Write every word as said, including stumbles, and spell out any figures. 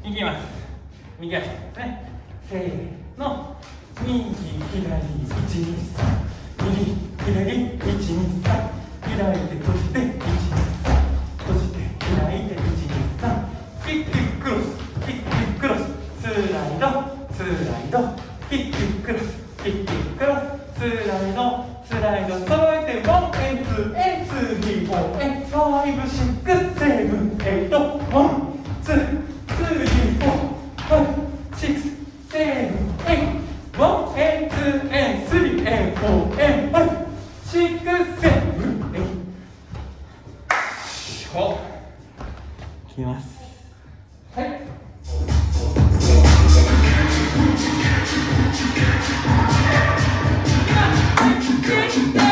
いきます。右足ですね。せーの。右、左、いち、に、さん。右、左、いち、に、さん。開いて閉じて、いち、に、さん。閉じて、開いて、いち、に、さん。キッククロス、キッククロス。スライド、スライド。キッククロス、キッククロス。スライド、スライド。揃えて、ワン、エン、ツー、エン、スリー、フォー、エン、ファイブ、シックス、セブン、エイト、ワン、ツー、スリー、フォー、ファイブ、シックス、セブン、エイト、ワン、エン、ツー、エン、スリー、エン、フォー、エン、ファイブ、シックス、セブン、エイト。ほっ。きます。はい。いきます。はい。